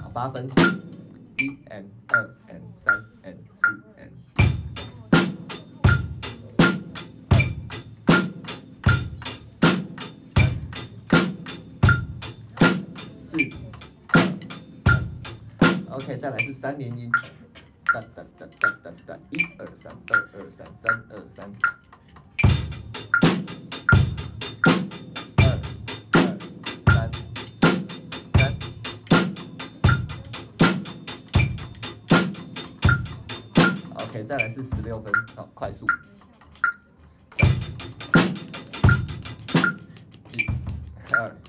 好，8分，1 and 2 and 3 and 4 and 4 OK， 再来是3连音，哒哒哒哒哒哒，1 2 3 2 2 3 3 2 3。OK， 再来是16分，好，快速。1 2